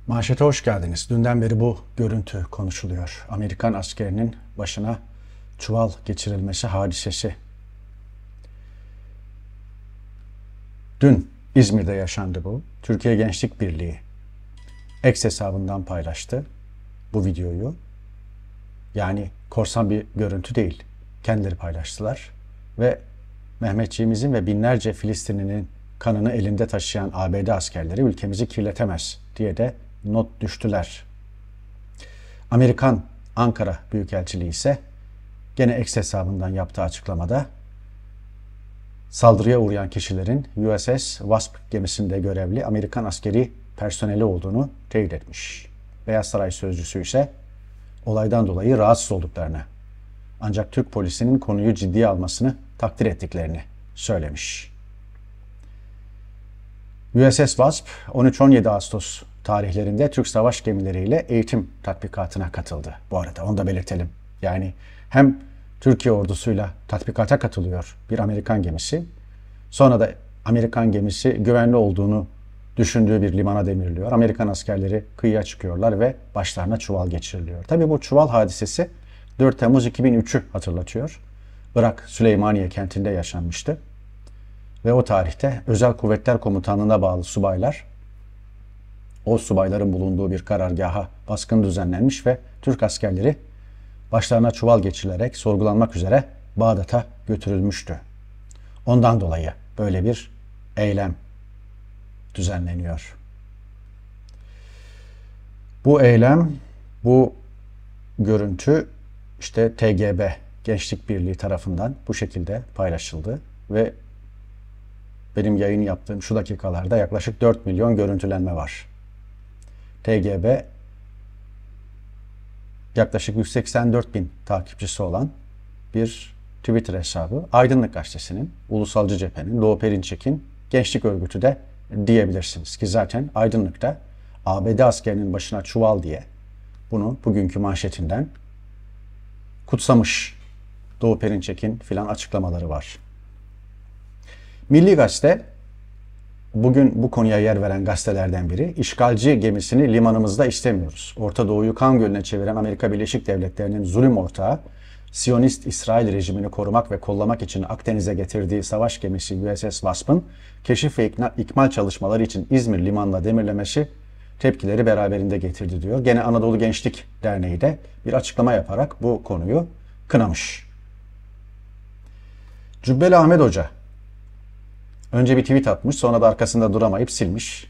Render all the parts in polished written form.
Manşete hoş geldiniz. Dünden beri bu görüntü konuşuluyor. Amerikan askerinin başına çuval geçirilmesi hadisesi. Dün İzmir'de yaşandı bu. Türkiye Gençlik Birliği X hesabından paylaştı bu videoyu. Yani korsan bir görüntü değil. Kendileri paylaştılar. Ve Mehmetçiğimizin ve binlerce Filistinlinin kanını elinde taşıyan ABD askerleri ülkemizi kirletemez diye de not düştüler. Amerikan Ankara Büyükelçiliği ise gene X hesabından yaptığı açıklamada saldırıya uğrayan kişilerin USS Wasp gemisinde görevli Amerikan askeri personeli olduğunu teyit etmiş. Beyaz Saray sözcüsü ise olaydan dolayı rahatsız olduklarını, ancak Türk polisinin konuyu ciddiye almasını takdir ettiklerini söylemiş. USS Wasp 13-17 Ağustos tarihlerinde Türk savaş gemileriyle eğitim tatbikatına katıldı. Bu arada onu da belirtelim. Yani hem Türkiye ordusuyla tatbikata katılıyor bir Amerikan gemisi, sonra da Amerikan gemisi güvenli olduğunu düşündüğü bir limana demirliyor. Amerikan askerleri kıyıya çıkıyorlar ve başlarına çuval geçiriliyor. Tabii bu çuval hadisesi 4 Temmuz 2003'ü hatırlatıyor. Irak Süleymaniye kentinde yaşanmıştı. Ve o tarihte Özel Kuvvetler Komutanlığı'na bağlı subaylar, o subayların bulunduğu bir karargaha baskın düzenlenmiş ve Türk askerleri başlarına çuval geçirilerek sorgulanmak üzere Bağdat'a götürülmüştü. Ondan dolayı böyle bir eylem düzenleniyor. Bu eylem, bu görüntü işte TGB, Gençlik Birliği tarafından bu şekilde paylaşıldı ve benim yayın yaptığım şu dakikalarda yaklaşık 4 milyon görüntülenme var. TGB yaklaşık 184 bin takipçisi olan bir Twitter hesabı. Aydınlık Gazetesi'nin, Ulusalcı Cephe'nin, Doğu Perinçek'in gençlik örgütü de diyebilirsiniz. Ki zaten Aydınlık'ta ABD askerinin başına çuval diye bunu bugünkü manşetinden kutsamış. Doğu Perinçek'in filan açıklamaları var. Milli Gazete, bugün bu konuya yer veren gazetelerden biri, işgalci gemisini limanımızda istemiyoruz. Orta Doğu'yu kan gölüne çeviren Amerika Birleşik Devletleri'nin zulüm ortağı, Siyonist İsrail rejimini korumak ve kollamak için Akdeniz'e getirdiği savaş gemisi USS Wasp'ın keşif ve ikmal çalışmaları için İzmir limanına demirlemesi tepkileri beraberinde getirdi diyor. Gene Anadolu Gençlik Derneği de bir açıklama yaparak bu konuyu kınamış. Cübbeli Ahmet Hoca önce bir tweet atmış, sonra da arkasında duramayıp silmiş.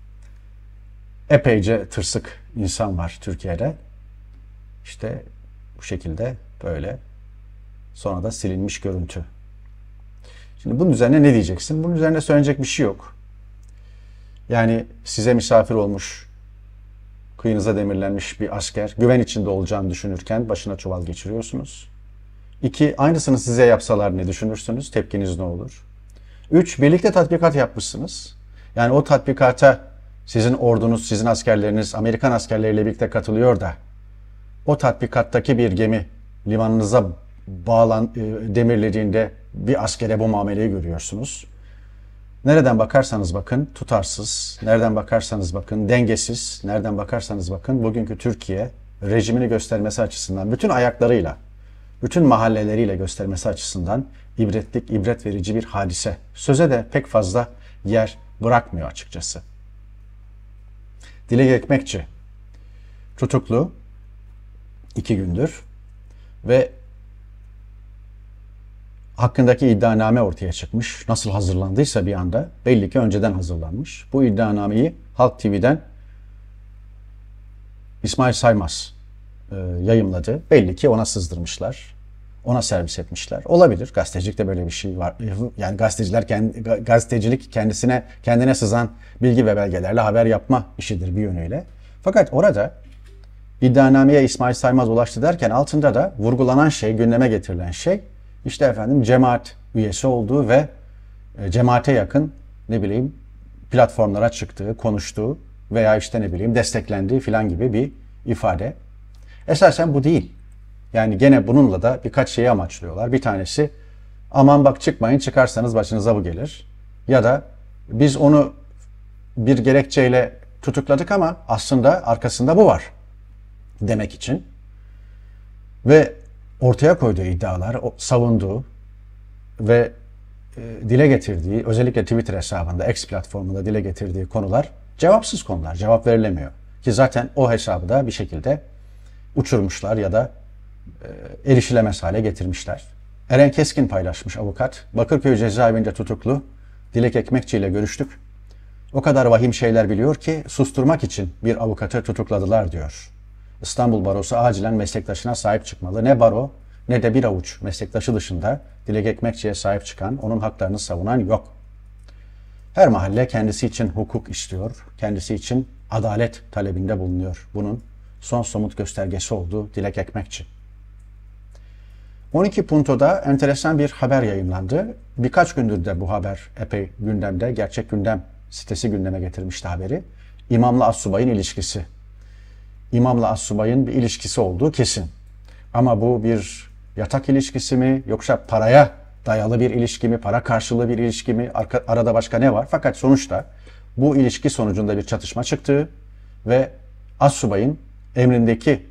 Epeyce tırsık insan var Türkiye'de. İşte bu şekilde böyle. Sonra da silinmiş görüntü. Şimdi bunun üzerine ne diyeceksin? Bunun üzerine söyleyecek bir şey yok. Yani size misafir olmuş, kıyınıza demirlenmiş bir asker güven içinde olacağını düşünürken başına çuval geçiriyorsunuz. 2. Aynısını size yapsalar ne düşünürsünüz? Tepkiniz ne olur? 3. Birlikte tatbikat yapmışsınız. Yani o tatbikata sizin ordunuz, sizin askerleriniz Amerikan askerleriyle birlikte katılıyor da o tatbikattaki bir gemi limanınıza demirlediğinde bir askere bu muameleyi görüyorsunuz. Nereden bakarsanız bakın tutarsız, nereden bakarsanız bakın dengesiz, nereden bakarsanız bakın bugünkü Türkiye rejimini göstermesi açısından bütün ayaklarıyla, bütün mahalleleriyle göstermesi açısından ibret verici bir hadise. Söze de pek fazla yer bırakmıyor açıkçası. Dilek Ekmekçi tutuklu 2 gündür ve hakkındaki iddianame ortaya çıkmış. Nasıl hazırlandıysa bir anda belli ki önceden hazırlanmış. Bu iddianameyi Halk TV'den İsmail Saymaz yayımladı. Belli ki ona sızdırmışlar. Ona servis etmişler. Olabilir. Gazetecilikte böyle bir şey var. Yani gazetecilik kendine sızan bilgi ve belgelerle haber yapma işidir bir yönüyle. Fakat orada iddianameye İsmail Saymaz ulaştı derken altında da vurgulanan şey, gündeme getirilen şey işte efendim cemaat üyesi olduğu ve cemaate yakın platformlara çıktığı, konuştuğu veya desteklendiği filan gibi bir ifade. Esasen bu değil. Yani gene bununla da birkaç şeyi amaçlıyorlar. Bir tanesi aman bak çıkmayın, çıkarsanız başınıza bu gelir. Ya da biz onu bir gerekçeyle tutukladık ama aslında arkasında bu var demek için ve ortaya koyduğu iddialar, savunduğu ve dile getirdiği, özellikle Twitter hesabında, X platformunda dile getirdiği konular cevapsız konular, cevap verilemiyor. Ki zaten o hesabı da bir şekilde uçurmuşlar ya da erişilemez hale getirmişler. Eren Keskin paylaşmış, avukat. Bakırköy cezaevinde tutuklu Dilek Ekmekçi ile görüştük. O kadar vahim şeyler biliyor ki susturmak için bir avukatı tutukladılar diyor. İstanbul Barosu acilen meslektaşına sahip çıkmalı. Ne baro ne de bir avuç meslektaşı dışında Dilek Ekmekçi'ye sahip çıkan, onun haklarını savunan yok. Her mahalle kendisi için hukuk istiyor, kendisi için adalet talebinde bulunuyor. Bunun son somut göstergesi oldu Dilek Ekmekçi. 12 Punto'da enteresan bir haber yayınlandı. Birkaç gündür de bu haber epey gündemde. Gerçek Gündem sitesi gündeme getirmişti haberi. İmamla Assubay'ın ilişkisi. İmamla Assubay'ın bir ilişkisi olduğu kesin. Ama bu bir yatak ilişkisi mi yoksa paraya dayalı bir ilişki mi, para karşılığı bir ilişki mi, arada başka ne var? Fakat sonuçta bu ilişki sonucunda bir çatışma çıktığı ve Assubay'ın emrindeki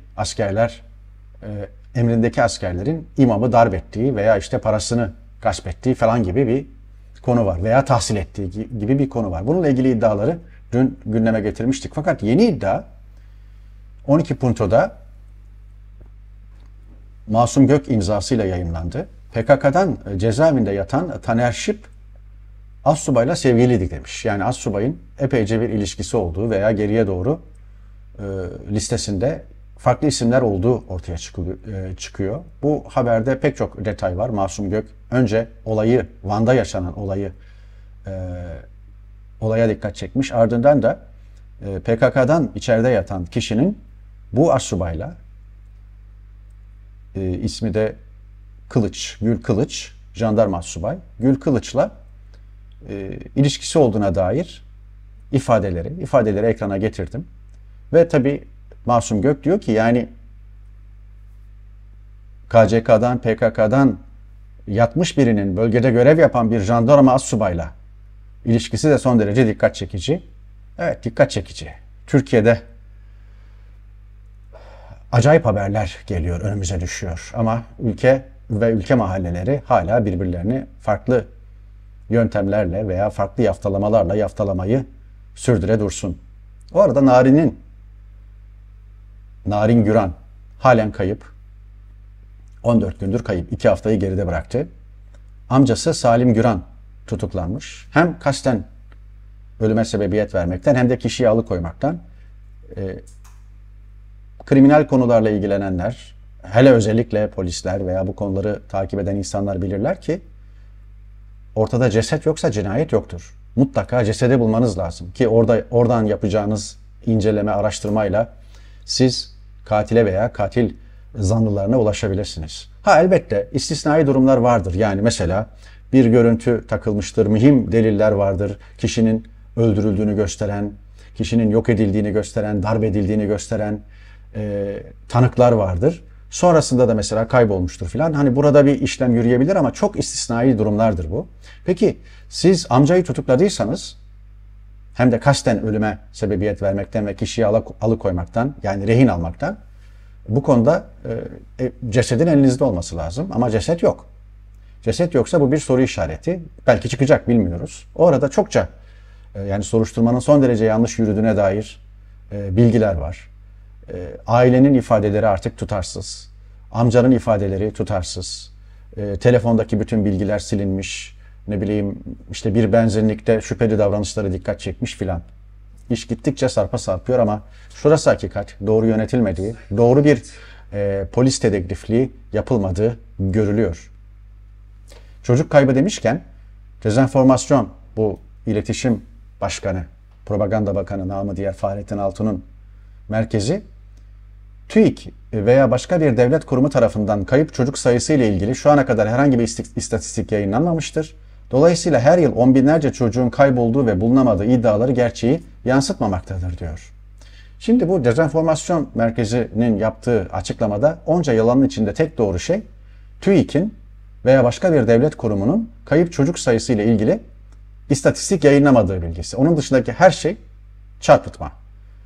askerlerin imamı darp ettiği veya işte parasını gasp ettiği falan gibi bir konu var veya tahsil ettiği gibi bir konu var. Bununla ilgili iddiaları dün gündeme getirmiştik. Fakat yeni iddia 12 Punto'da Masum Gök imzasıyla yayımlandı. PKK'dan cezaevinde yatan Taner Şip Assubay'la sevgiliydik demiş. Yani Assubay'ın epeyce bir ilişkisi olduğu veya geriye doğru listesinde farklı isimler olduğu ortaya çıkıyor. Bu haberde pek çok detay var. Masum Gök önce Van'da yaşanan olaya dikkat çekmiş. Ardından da PKK'dan içeride yatan kişinin bu Assubay'la ismi de Gül Kılıç, jandarma assubay, Gül Kılıç'la ilişkisi olduğuna dair ifadeleri ekrana getirdim. Ve tabii Masum Gök diyor ki yani KCK'dan, PKK'dan yatmış birinin bölgede görev yapan bir jandarma assubayla ilişkisi de son derece dikkat çekici. Evet, dikkat çekici. Türkiye'de acayip haberler geliyor, önümüze düşüyor. Ama ülke ve ülke mahalleleri hala birbirlerini farklı yöntemlerle veya farklı yaftalamalarla yaftalamayı sürdüre dursun. O arada Narin Güran halen kayıp. 14 gündür kayıp. 2 haftayı geride bıraktı. Amcası Salim Güran tutuklanmış. Hem kasten ölüme sebebiyet vermekten hem de kişiyi alıkoymaktan. Kriminal konularla ilgilenenler, hele özellikle polisler veya bu konuları takip eden insanlar bilirler ki ortada ceset yoksa cinayet yoktur. Mutlaka cesedi bulmanız lazım ki oradan yapacağınız inceleme, araştırmayla siz katile veya katil zanlılarına ulaşabilirsiniz. Elbette istisnai durumlar vardır. Yani mesela bir görüntü takılmıştır, mühim deliller vardır. Kişinin öldürüldüğünü gösteren, kişinin yok edildiğini gösteren, darp edildiğini gösteren tanıklar vardır. Sonrasında da mesela kaybolmuştur filan. Hani burada bir işlem yürüyebilir ama çok istisnai durumlardır bu. Peki siz amcayı tutukladıysanız hem de kasten ölüme sebebiyet vermekten ve kişiyi alıkoymaktan yani rehin almaktan bu konuda cesedin elinizde olması lazım ama ceset yok. Ceset yoksa bu bir soru işareti. Belki çıkacak, bilmiyoruz. O arada çokça yani soruşturmanın son derece yanlış yürüdüğüne dair bilgiler var. Ailenin ifadeleri artık tutarsız. Amcanın ifadeleri tutarsız. Telefondaki bütün bilgiler silinmiş. Ne bileyim işte bir benzinlikte şüpheli davranışları dikkat çekmiş filan. İş gittikçe sarpa sarpıyor ama şurası hakikat. Doğru yönetilmediği, doğru bir polis dedektifliği yapılmadığı görülüyor. Çocuk kaybı demişken dezenformasyon, bu iletişim başkanı, propaganda bakanı namı diğer Fahrettin Altun'un merkezi TÜİK veya başka bir devlet kurumu tarafından kayıp çocuk sayısı ile ilgili şu ana kadar herhangi bir istatistik yayınlanmamıştır. Dolayısıyla her yıl on binlerce çocuğun kaybolduğu ve bulunamadığı iddiaları gerçeği yansıtmamaktadır diyor. Şimdi bu dezenformasyon merkezinin yaptığı açıklamada onca yalanın içinde tek doğru şey TÜİK'in veya başka bir devlet kurumunun kayıp çocuk sayısı ile ilgili istatistik yayınlamadığı bilgisi. Onun dışındaki her şey çarpıtma.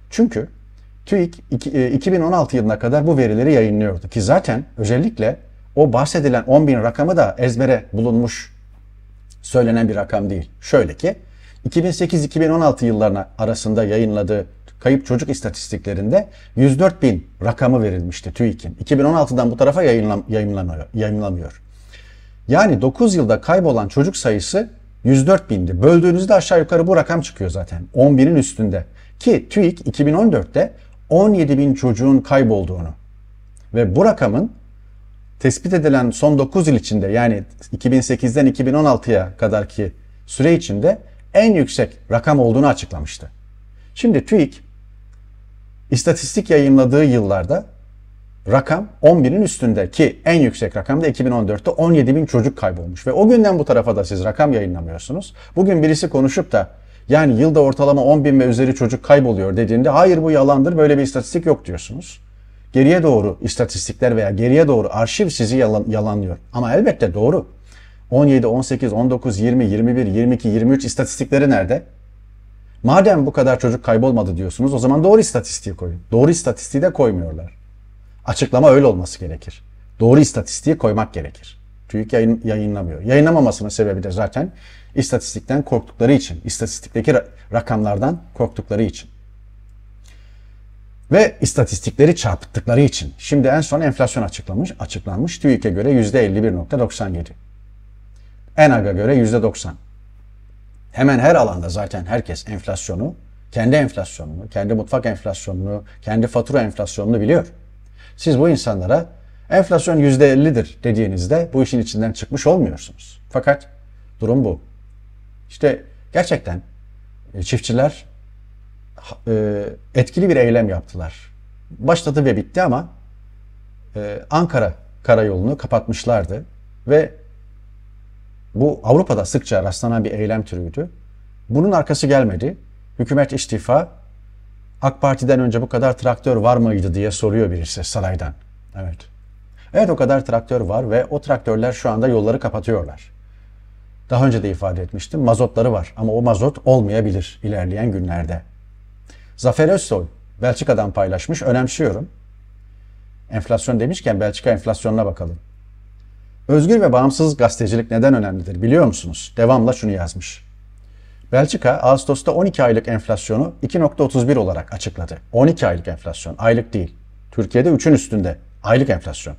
Çünkü TÜİK 2016 yılına kadar bu verileri yayınlıyordu ki zaten özellikle o bahsedilen 10.000 rakamı da ezbere bulunmuş söylenen bir rakam değil. Şöyle ki 2008-2016 yıllarına arasında yayınladığı kayıp çocuk istatistiklerinde 104.000 rakamı verilmişti TÜİK'in. 2016'dan bu tarafa yayınlanmıyor. Yani 9 yılda kaybolan çocuk sayısı 104.000'di. Böldüğünüzde aşağı yukarı bu rakam çıkıyor zaten. 10.000'in üstünde. Ki TÜİK 2014'te 17.000 çocuğun kaybolduğunu ve bu rakamın tespit edilen son 9 yıl içinde yani 2008'den 2016'ya kadarki süre içinde en yüksek rakam olduğunu açıklamıştı. Şimdi TÜİK istatistik yayınladığı yıllarda rakam 10.000'in üstünde ki en yüksek rakam da 2014'te 17.000 çocuk kaybolmuş ve o günden bu tarafa da siz rakam yayınlamıyorsunuz. Bugün birisi konuşup da yani yılda ortalama 10.000 ve üzeri çocuk kayboluyor dediğinde hayır bu yalandır, böyle bir istatistik yok diyorsunuz. Geriye doğru istatistikler veya geriye doğru arşiv sizi yalanlıyor. Ama elbette doğru. 17, 18, 19, 20, 21, 22, 23 istatistikleri nerede? Madem bu kadar çocuk kaybolmadı diyorsunuz o zaman doğru istatistiği koyun. Doğru istatistiği de koymuyorlar. Açıklama öyle olması gerekir. Doğru istatistiği koymak gerekir. TÜİK yayınlamıyor. Yayınlamamasının sebebi de zaten istatistikten korktukları için, istatistikteki rakamlardan korktukları için. Ve istatistikleri çarpıttıkları için. Şimdi en son enflasyon açıklanmış. TÜİK'e göre %51.97. ENAG'a göre %90. Hemen her alanda zaten herkes enflasyonu, kendi enflasyonunu, kendi mutfak enflasyonunu, kendi fatura enflasyonunu biliyor. Siz bu insanlara enflasyon %50'dir dediğinizde bu işin içinden çıkmış olmuyorsunuz. Fakat durum bu. İşte gerçekten çiftçiler etkili bir eylem yaptılar. Başladı ve bitti ama Ankara karayolunu kapatmışlardı ve bu Avrupa'da sıkça rastlanan bir eylem türüydü. Bunun arkası gelmedi. Hükümet istifa. AK Parti'den önce bu kadar traktör var mıydı diye soruyor birisi saraydan. Evet. Evet o kadar traktör var ve o traktörler şu anda yolları kapatıyorlar. Daha önce de ifade etmiştim. Mazotları var ama o mazot olmayabilir ilerleyen günlerde. Zafer Özsoy Belçika'dan paylaşmış. Önemsiyorum. Enflasyon demişken Belçika enflasyonuna bakalım. Özgür ve bağımsız gazetecilik neden önemlidir biliyor musunuz? Devamla şunu yazmış. Belçika Ağustos'ta 12 aylık enflasyonu 2.31 olarak açıkladı. 12 aylık enflasyon, aylık değil. Türkiye'de 3'ün üstünde aylık enflasyon.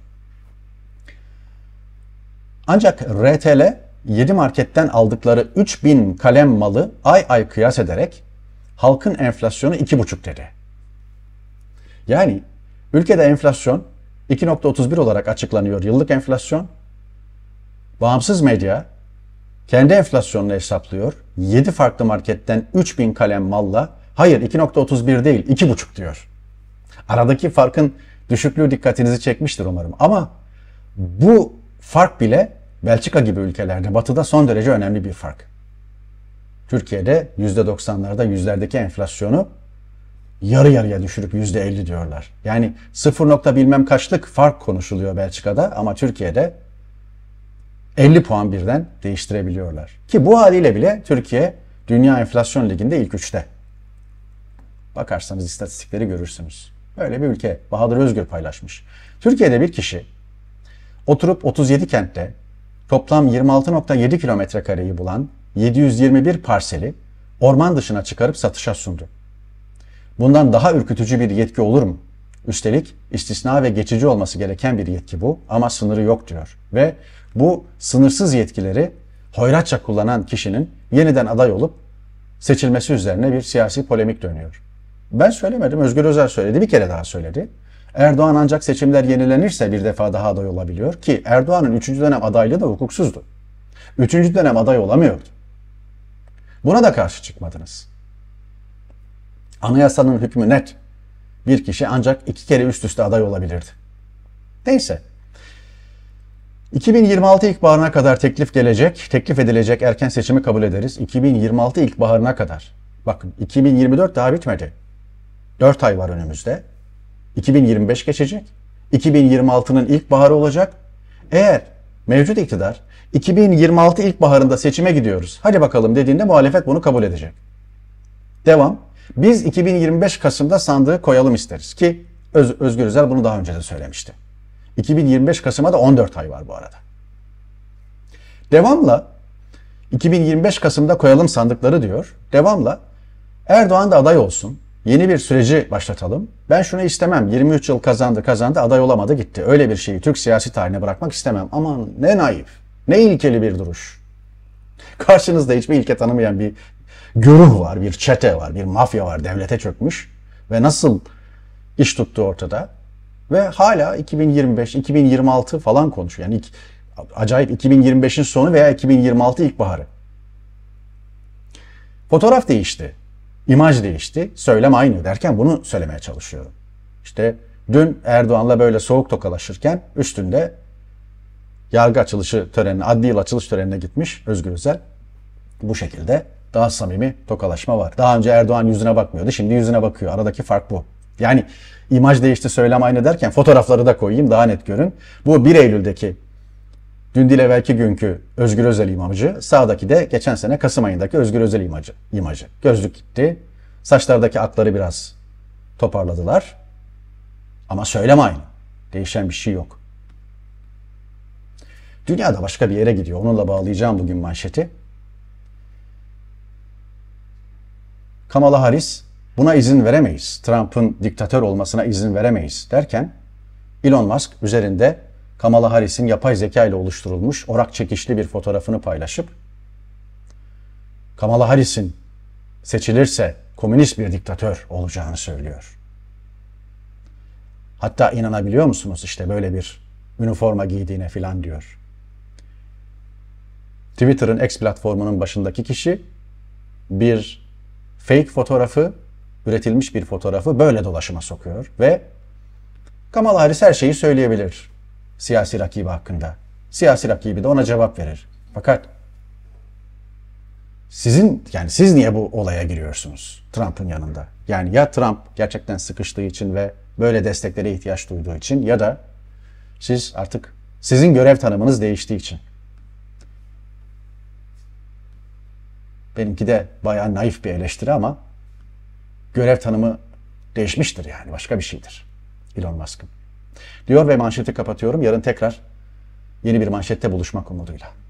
Ancak RTL 7 marketten aldıkları 3000 kalem malı ay ay kıyas ederek halkın enflasyonu 2,5 dedi. Yani ülkede enflasyon 2.31 olarak açıklanıyor yıllık enflasyon. Bağımsız medya kendi enflasyonunu hesaplıyor. 7 farklı marketten 3000 kalem malla hayır 2.31 değil 2,5 diyor. Aradaki farkın düşüklüğü dikkatinizi çekmiştir umarım. Ama bu fark bile Belçika gibi ülkelerde, Batı'da son derece önemli bir fark. Türkiye'de %90'larda yüzlerdeki enflasyonu yarı yarıya düşürüp %50 diyorlar. Yani 0 bilmem kaçlık fark konuşuluyor Belçika'da ama Türkiye'de 50 puan birden değiştirebiliyorlar. Ki bu haliyle bile Türkiye Dünya Enflasyon Ligi'nde ilk 3'te. Bakarsanız istatistikleri görürsünüz. Böyle bir ülke. Bahadır Özgür paylaşmış. Türkiye'de bir kişi oturup 37 kentte toplam 26.7 kilometre kareyi bulan 721 parseli orman dışına çıkarıp satışa sundu. Bundan daha ürkütücü bir yetki olur mu? Üstelik istisna ve geçici olması gereken bir yetki bu ama sınırı yok diyor. Ve bu sınırsız yetkileri hoyratça kullanan kişinin yeniden aday olup seçilmesi üzerine bir siyasi polemik dönüyor. Ben söylemedim, Özgür Özel söyledi, bir kere daha söyledi. Erdoğan ancak seçimler yenilenirse bir defa daha aday olabiliyor ki Erdoğan'ın 3. dönem adaylığı da hukuksuzdu. 3. dönem aday olamıyordu. Buna da karşı çıkmadınız. Anayasanın hükmü net. Bir kişi ancak 2 kere üst üste aday olabilirdi. Neyse. 2026 ilkbaharına kadar teklif edilecek erken seçimi kabul ederiz. 2026 ilkbaharına kadar. Bakın 2024 daha bitmedi. 4 ay var önümüzde. 2025 geçecek. 2026'nın ilkbaharı olacak. Eğer mevcut iktidar 2026 ilkbaharında seçime gidiyoruz, hadi bakalım dediğinde muhalefet bunu kabul edecek. Devam. Biz 2025 Kasım'da sandığı koyalım isteriz ki Özgür Özel bunu daha önce de söylemişti. 2025 Kasım'a da 14 ay var bu arada. Devamla 2025 Kasım'da koyalım sandıkları diyor. Devamla Erdoğan da aday olsun. Yeni bir süreci başlatalım. Ben şunu istemem. 23 yıl kazandı, aday olamadı, gitti. Öyle bir şeyi Türk siyasi tarihine bırakmak istemem. Aman ne naif, ne ilkeli bir duruş. Karşınızda hiçbir ilke tanımayan bir güruh var, bir çete var, bir mafya var, devlete çökmüş ve nasıl iş tuttuğu ortada. Ve hala 2025, 2026 falan konuşuyor. Yani acayip 2025'in sonu veya 2026 ilkbaharı. Fotoğraf değişti. İmaj değişti. Söylem aynı derken bunu söylemeye çalışıyorum. İşte dün Erdoğan'la böyle soğuk tokalaşırken üstünde yargı açılışı törenine, adli yıl açılış törenine gitmiş Özgür Özel. Bu şekilde daha samimi tokalaşma var. Daha önce Erdoğan yüzüne bakmıyordu. Şimdi yüzüne bakıyor. Aradaki fark bu. Yani imaj değişti, söylem aynı derken fotoğrafları da koyayım daha net görün. Bu 1 Eylül'deki dün değil evvelki günkü Özgür Özel imajı. Sağdaki de geçen sene Kasım ayındaki Özgür Özel imajı. Gözlük gitti. Saçlardaki akları biraz toparladılar. Ama söylem aynı. Değişen bir şey yok. Dünya da başka bir yere gidiyor. Onunla bağlayacağım bugün manşeti. Kamala Harris buna izin veremeyiz. Trump'ın diktatör olmasına izin veremeyiz derken Elon Musk üzerinde Kamala Harris'in yapay zeka ile oluşturulmuş orak çekişli bir fotoğrafını paylaşıp Kamala Harris'in seçilirse komünist bir diktatör olacağını söylüyor. Hatta inanabiliyor musunuz işte böyle bir üniforma giydiğine filan diyor. Twitter'ın X platformunun başındaki kişi bir fake fotoğrafı, üretilmiş bir fotoğrafı böyle dolaşıma sokuyor ve Kamala Harris her şeyi söyleyebilir siyasi rakibi hakkında. Siyasi rakibi de ona cevap verir. Fakat siz niye bu olaya giriyorsunuz Trump'ın yanında? Yani ya Trump gerçekten sıkıştığı için ve böyle desteklere ihtiyaç duyduğu için ya da siz artık sizin görev tanımınız değiştiği için. Benimki de bayağı naif bir eleştiri ama görev tanımı değişmiştir yani başka bir şeydir Elon Musk'ın. Diyor ve manşeti kapatıyorum. Yarın tekrar yeni bir manşette buluşmak umuduyla.